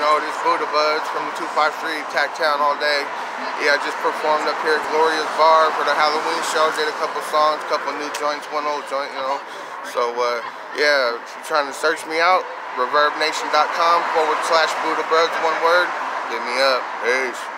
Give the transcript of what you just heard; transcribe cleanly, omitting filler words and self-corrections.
know, this BudaBudz from the 253 Tacoma all day. Yeah, I just performed up here at Glorias bar for the Halloween show. Did a couple songs, couple new joints, one old joint, you know. So, yeah, if you're trying to search me out, reverbnation.com/BudaBudz, one word. Hit me up. Peace.